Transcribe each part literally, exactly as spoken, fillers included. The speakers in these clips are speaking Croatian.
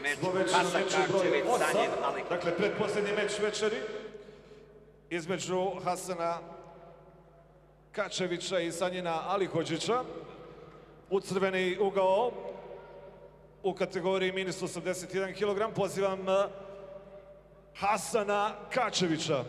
meč, Hasan Kačević, Sanjin Alikođić. Dakle, predposlednji meč večeri između Hasana Kačevića i Sanjina Alikođića. U crveni ugao u kategoriji minus osamdeset jedan kilogram pozivam Hasana Kačevića.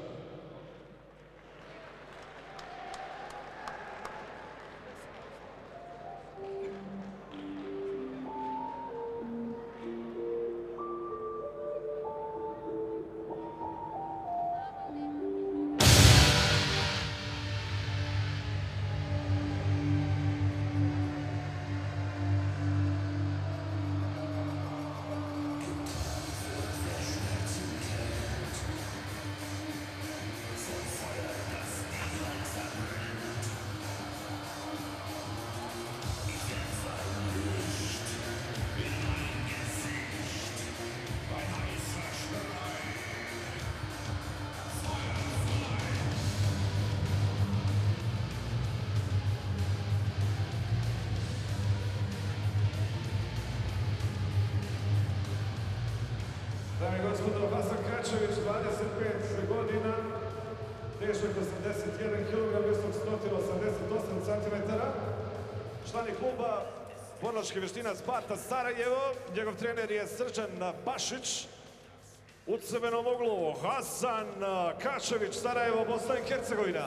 Dame i gospodo, Hasan Kačević, dvadeset pet godina, težak osamdeset jedan kilogram, visok sto osamdeset osam centimetara. Člani kluba borilačkih veština Sparta Sarajevo, njegov trener je Srđan Bašić. U crvenom uglu Hasan Kačević, Sarajevo, Bosna i Hercegovina.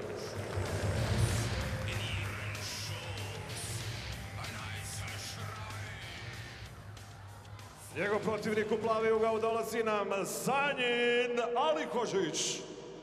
Njegov protivnik u plavi ugao dolazi nam Sanjin Alikođić.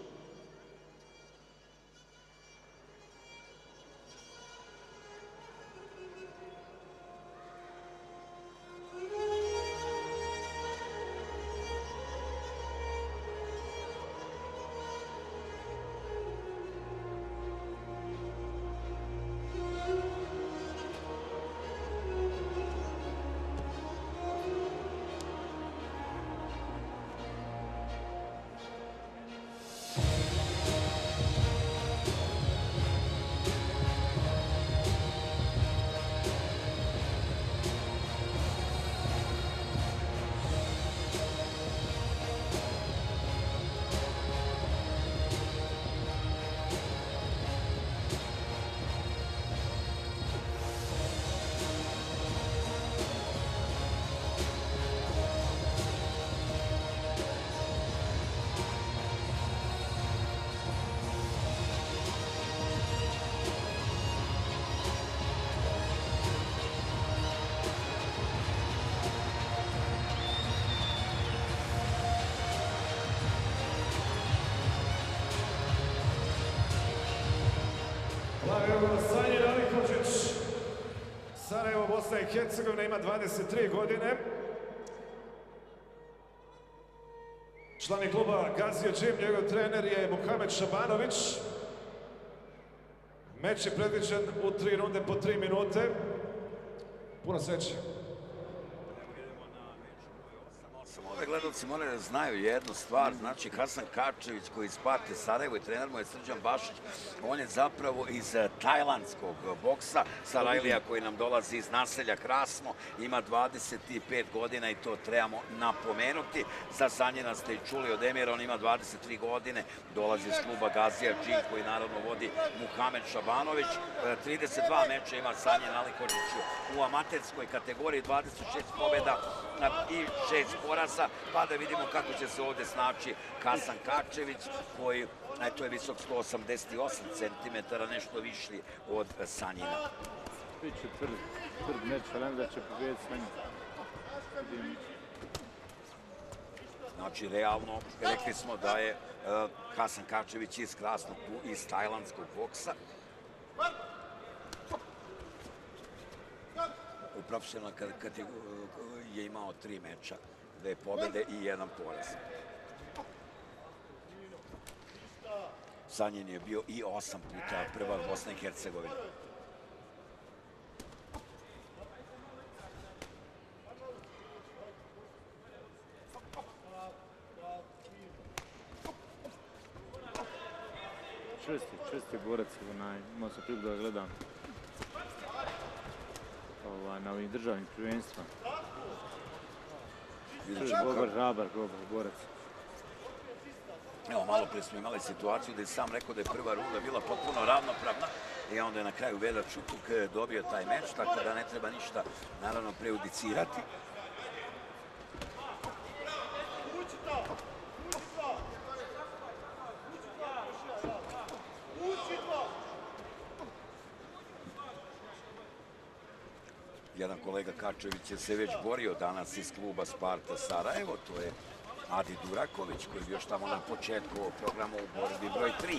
Sanjin Alikođić, Sarajevo, Bosna i Hercegovina, ima dvadeset tri godine. Člani kluba Gazija Džim, njegov trener je Muhamed Šabanović. Meč je predviđen u tri runde po tri minute. Puno sreće. Ove gledalci moraju da znaju jednu stvar, znači Hasan Kačević koji iz Sparte Sarajevo i trener mu je Srđan Bašić, on je zapravo iz tajlandskog boksa, Sarajlija koji nam dolazi iz naselja Krasno, ima dvadeset pet godina i to trebamo napomenuti. Za Sanjina ste i čuli od Emira, on ima dvadeset tri godine, dolazi iz kluba Gazija Džim koji naravno vodi Muhamed Šabanović. trideset dva meča ima Sanjin Alikođić u amaterskoj kategoriji, dvadeset šest pobjeda i šest poraza, pa da vidimo kako će se ovdje snaći Hasan Kačević, koji, eto je visok sto osamdeset osam centimetara, nešto višlji od Sanjina. Biće tvrd meč, ali da će pobjediti Sanjin. Znači, realno, rekli smo da je Hasan Kačević iz Krasnog, iz tajlandskog boksa. U profesionalnoj kategoriji je imao tri meča, dve pobjede i jedan poraz. Sanjin je bio i osam puta prvak Bosne i Hercegovine. Čvrsti, čvrsti borac, imao sam priliku da ga gledam na ovim državnim prvenstvima. Vidjet ćemo Dobar, kako- hrabar, dobar, borac. Evo, malo prije smo imali situaciju da je sam rekao da je prva runda bila potpuno ravnopravna i onda je na kraju Velja Čutuk eh, dobio taj meč, tako da ne treba ništa, naravno, prejudicirati. Jedan kolega Kačević je se već borio danas iz kluba Sparta Sarajevo, to je Adi Duraković, koji je bio još tamo na početku ovog programa u borbi broj tri.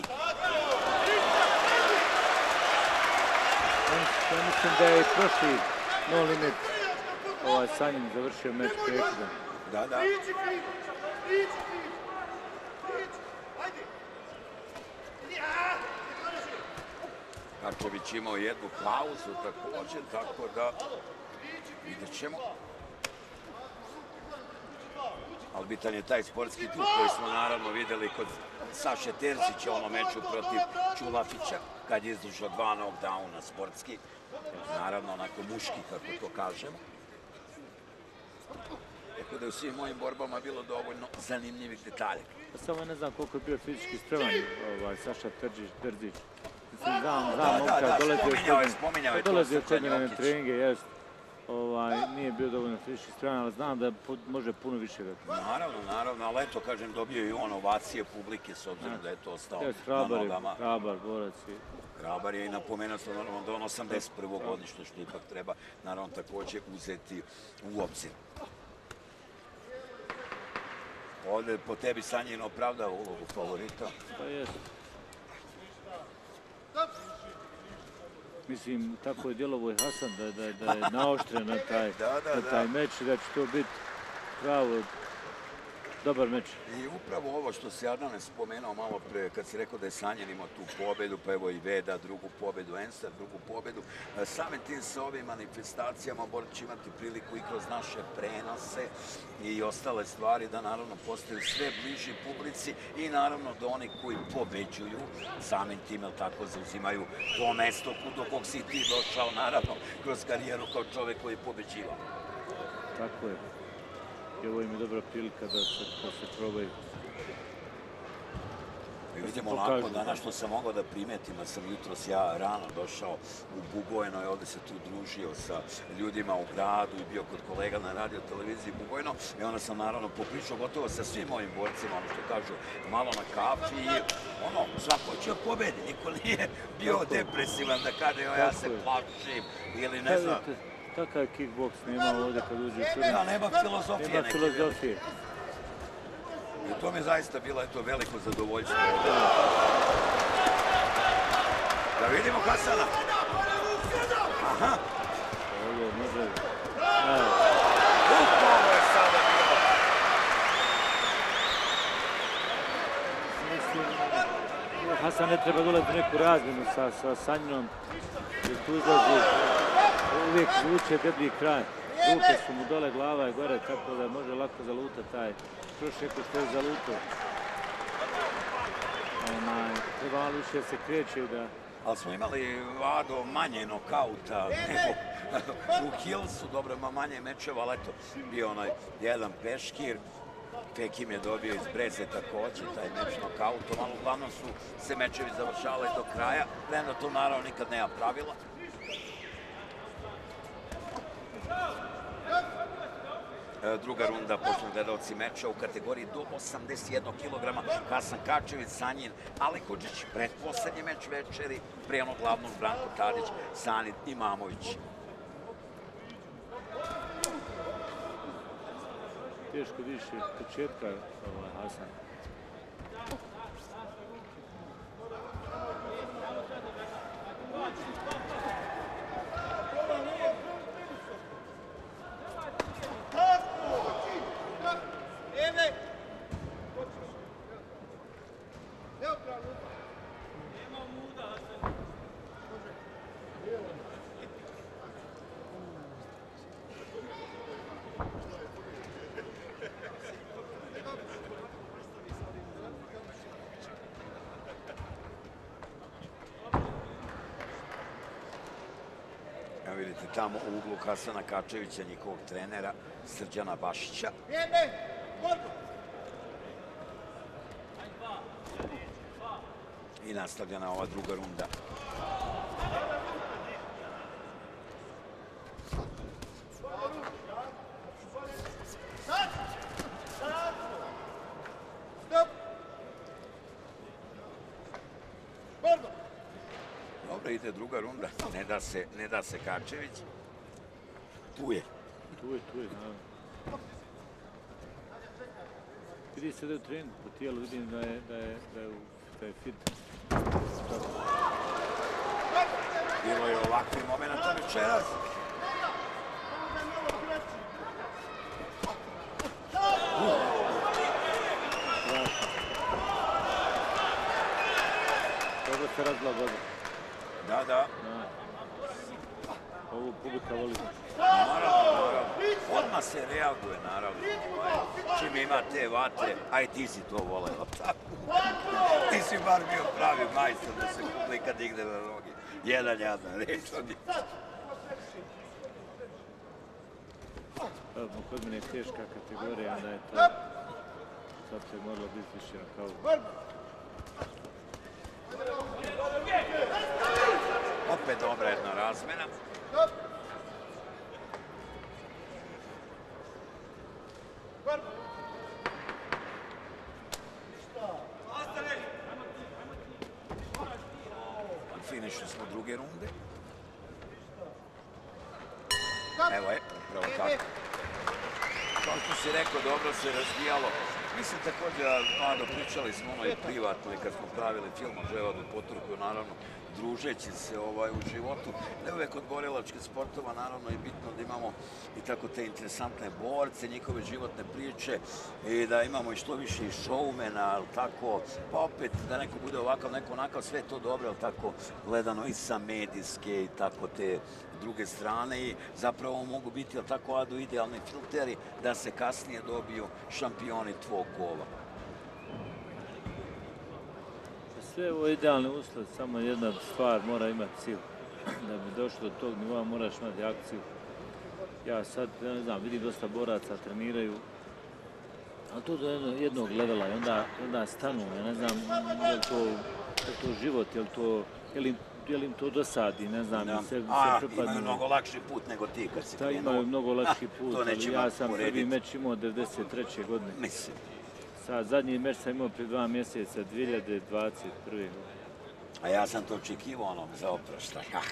Ja mislim da je i prošli No Limit ovaj Sanjin završio meč prekidom. Da, da. Kačević imao jednu pauzu također, tako da vidjet ćemo. Ali bitan je taj sportski duh koji smo naravno vidjeli kod Saše Terzića u onom meču protiv Čulafića, kad je izdržao dva knockdowna sportski. Naravno, onako muški, kako to kažemo. Tako da je u svim mojim borbama bilo dovoljno zanimljivih detalja. Pa samo ne znam koliko je bio fizički spreman ovaj, Saša Terzić. Terzić. Mislim, znam, Da, znam, da, momka da, dolazio spominjao je, kod spominjao je mene- dolazio to kod mene na Srđan treninge, jest. Ovaj, nije bio dovoljno fizički spreman, ali znam da pu- može puno više da. Naravno, naravno, ali eto, kažem, dobio je i on ovacije publike s obzirom da je to ostao Jest, na hrabar je, nogama. hrabar, borac i... Hrabar je i napomenuo sam naravno da on osamdeset prvo godište, što ipak treba naravno također uzeti u obzir. Ovdje po tebi Sanjin opravdava ulogu favorita. Pa jest. Mislim, tako je djelovo i Hasan da, da, da je naoštren na taj, Da, da, na da. taj meč i da će to biti pravo dobar meč. I upravo ovo što si Adnan spomenuo malo pre, kad si rekao da je Sanjin imao tu pobedu, pa evo i Veda drugu pobedu, Enstar drugu pobedu, e, samim tim sa ovim manifestacijama Borac će imati priliku i kroz naše prenose i ostale stvari da naravno postaju sve bliži publici i naravno da oni koji pobeđuju samim tim, jel tako, zauzimaju to mesto do kog si ti došao, naravno, kroz karijeru kao čovek koji je pobeđivao. Tako je. I ovo im je dobra prilika da se, da se probaju. I vidimo pokažu, lako danas što sam mogao da primetim, da sam jutros ja rano došao u Bugojno i ovdje se tu družio sa ljudima u gradu i bio kod kolega na radio televiziji Bugojno i onda sam naravno popričao gotovo sa svim mojim borcima, ono što kažu, malo na kafi i ono, svako će pobedi, niko nije bio Tako je. depresivan da kaže evo ja Tako se je. plašim ili ne znam. Vidite, kakav kickboks nema ovdje kad uđe u turnir. Ja, nema filozofije Nema neke. filozofije. I to mi je zaista bilo eto veliko zadovoljstvo. Da vidimo Hasana. Aha. Ovo može... Evo, Ovo je sada bilo. mislim, Hasan ne treba dolaziti u neku razmjenu sa, sa Sanjinom, jer tu izlazi, uvijek zvuče deblji kraj. Ruke su mu dole, glava je gore, tako da može lako zalutati taj prošek što je zalutao. Onaj, treba malo više se kreće da... Ali smo imali, Ado, manje nokauta nego u Hillsu, dobro, ima manje mečeva, ali eto, bio onaj jedan peškir. Fekim je dobio iz Breze također taj meč nokautom, ali uglavnom su se mečevi završavali do kraja, premda to naravno nikad nema pravila. E, Druga runda, poštovni gledalci meča u kategoriji do osamdeset jednog kilograma. Hasan Kačević, Sanjin Alihodžić, pretposlednji meč večeri, pre onog glavnog Branko Tadić, Sanid Imamović. Teško više početka ovaj, Hasan. vidite tamo u uglu Hasana Kačevića, njihovog trenera Srđana Bašića. I nastavljena ova druga runda. Dobro, ide druga runda. Ne da se, ne da se Kačević. Tu je. Tu je, tu je, naravno. Vidi se da je u treningu po tijelu, vidim da je, da je, da je, da je fit. Bilo je ovakvih momenta večeras. Dobro se razbila voda. Da, da. Ovu publika voli. Naravno, naravno. Odmah se reaguje, naravno. Čim ima te vatre, aj ti si to voleo, tako? Ti si bar bio pravi majstor da se publika digne na noge. Jedan jadan, reč od je. Kod mene je teška kategorija, onda je to... Sad se moralo biti više na kavu. Opet dobra jedna razmena. U finišu smo druge runde. Evo je, upravo tako. Kao što si rekao, dobro se razvijalo. Mislim također, Mlado, pričali smo ono i privatno i kad smo pravili film o Ževadu Poturku, naravno, družeći se ovaj, u životu. Ne uvek od borilačkih sportova, naravno, je bitno da imamo i tako te interesantne borce, njihove životne priče i da imamo i što više i showmena, ali tako, pa opet da neko bude ovakav, neko onakav, sve je to dobro, ali tako gledano i sa medijske i tako te druge strane i zapravo mogu biti, ali tako, Ado, idealni filteri da se kasnije dobiju šampioni tvog kova. Sve ovo je idealni uslov, samo jedna stvar mora imati cilj. Da bi došlo do tog nivoa moraš imati akciju. Ja sad, ja ne znam, vidim dosta boraca treniraju, ali to do jednog levela i onda, onda stanu, ja ne znam, je li to, je to život, je li to, je li, je li im to dosadi, ne znam, Da. se, se A, propadnu. imaju mnogo lakši put nego ti kad si Da, krenuo. imaju mnogo lakši put, To ali nećemo ja sam prvi porediti. meč imao devedeset treće godine. Mislim. Sad, zadnji meč sam imao prije dva mjeseca, dvije hiljade dvadeset prve. A ja sam to očekivao onom za oproštaj. Ah.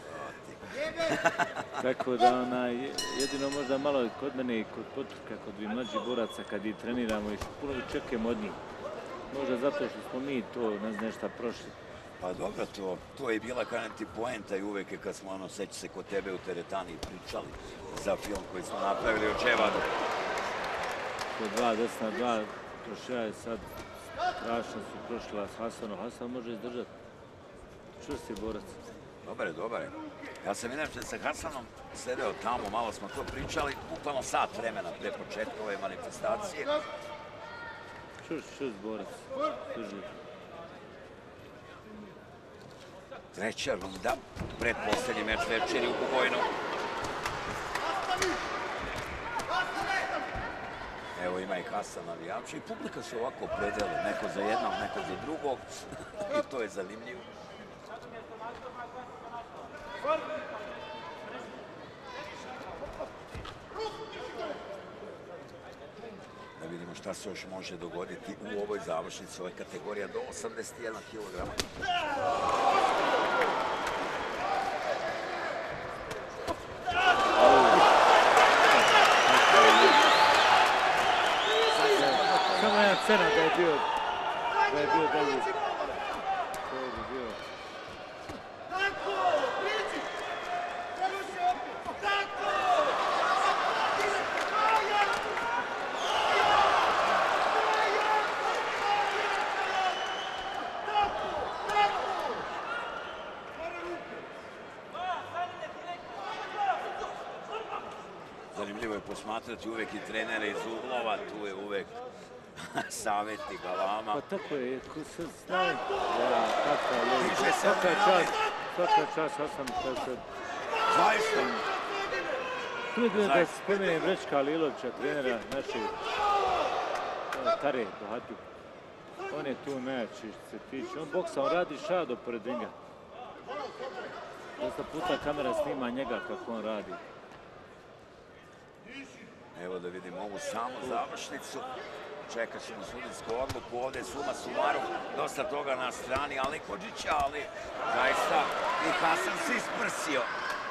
Tako da onaj, jedino možda malo kod mene i kod Poturka, kod vi mlađih boraca, kad ih treniramo i puno čekamo od njih. Možda zato što smo mi to, ne znam, nešto prošli. Pa dobro, to, to je bila kažem ti poenta i uvek je kad smo, ono, seća se kod tebe u teretani pričali za film koji smo napravili o Ževadu. To dva, desna dva, prošla je sad, strašno su prošla s Hasanom. Hasan može izdržati. Čvrst je borac. Dobar je, dobar je. Ja sam inače sa Hasanom sedeo tamo, malo smo to pričali, bukvalno sat vremena pre početka ove manifestacije. Čvrst, čvrst borac. Drži. Treća runda, pretposlednji meč večeri u Bugojnu. Evo ima i Hasan navijači i publika se ovako predeli, neko za jednog, neko za drugog i to je zanimljivo. Da vidimo šta se još može dogoditi u ovoj završnici, ove kategorija do osamdeset jedan kilograma. Samo jedan cena da je bio, da je bio dalje. To je bio. Zanimljivo je posmatrati uvek i trenere iz uglova, tu je uvek savjeti galama. Pa tako je, ko se stavi. Ja, kakav je, Diže se svaka na čast, svaka čast Hasan što se Zaista. Tu je da spomenem Brečka Alilovića, trenera našeg Tare Bohatju. On je tu najjači što se tiče. On boksa, on radi šado pored ringa. Dosta puta kamera snima njega kako on radi. Evo da vidimo ovu samu završnicu. Čekat ćemo sudinsku odluku. Ovdje je suma sumarum. Dosta toga na strani Ali Hodžića, ali zaista i Hasan se isprsio.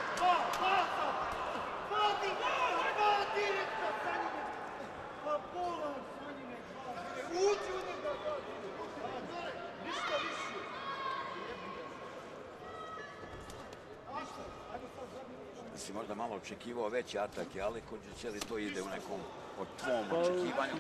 Si možda malo očekivao veći atak, ali Hodžić, ali to ide u nekom od tvom očekivanju?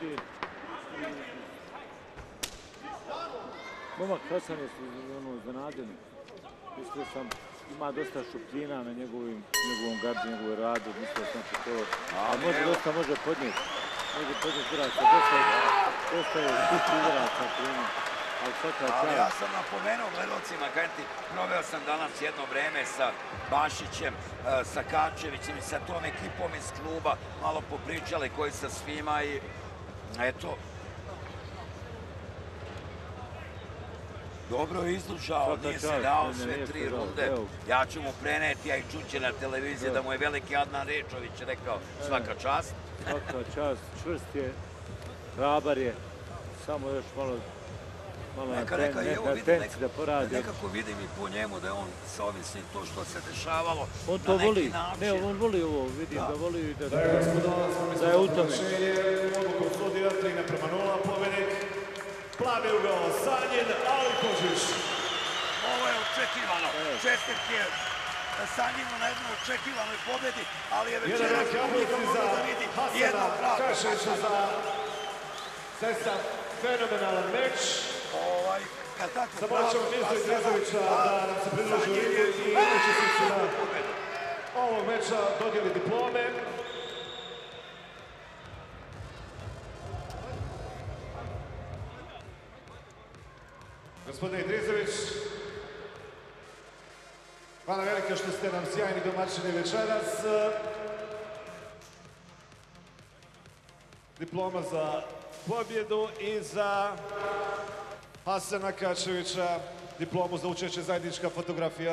Momak Hasan je iznenađen. Mislio sam, ima dosta šupljina na njegovom gardu, njegovoj radu. Mislio sam se to, a može dosta može podnijeti. Može podnijeti igrača, dosta je kući igrača prima. Ali ja sam napomenuo gledalcima, kažem ti, proveo sam danas jedno vreme sa Bašićem, sa Kačevićem i sa tom ekipom iz kluba, malo popričali koji sa svima i eto. Dobro je izlušao, nije se dao sve tri runde. Ja ću mu preneti, a i čuće na televiziji da mu je veliki Adnan Rečović rekao svaka čast. Svaka čast, čvrst je, hrabar je, samo još malo Neka, neka, evo vidim, nekako vidim i po njemu da je on sa ovim svim to što se dešavalo on to voli, ne, on voli ovo, vidim da voli i da je u tome. Odluku sudija tri naprema nula, pobednik, plavi ugao Sanjin, Ali Hodžić. Ovo je očekivano, čestitke Sanjinu na jednoj očekivanoj pobedi, ali je večeras publika mogla da vidi jednog prava. Kaševića za zaista fenomenalan meč. Ovaj, kad tako Zamoćemo Mirza Idrizovića da nam se pridruži u ringu i učesnici na ovog meča dodijeli diplome. Gospodine Idrizović, hvala velike što ste nam sjajni domaćini večeras. Diploma za pobjedu i za Hasana Kačevića, diplomu za učešće zajednička fotografija.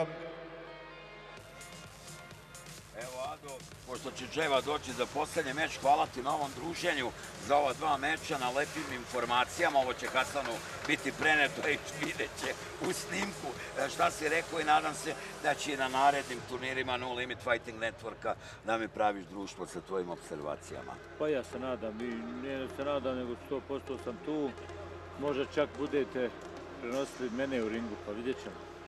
Evo Ado, pošto će Dževa doći za posljednji meč, hvala ti na ovom druženju za ova dva meča, na lepim informacijama. Ovo će Hasanu biti preneto i vidjet će u snimku šta si rekao i nadam se da će i na narednim turnirima No Limit Fighting Networka da mi praviš društvo sa tvojim observacijama. Pa ja se nadam, i ne se nadam, nego sto posto sam tu. Možda čak budete prenosili mene u ringu, pa vidjet ćemo.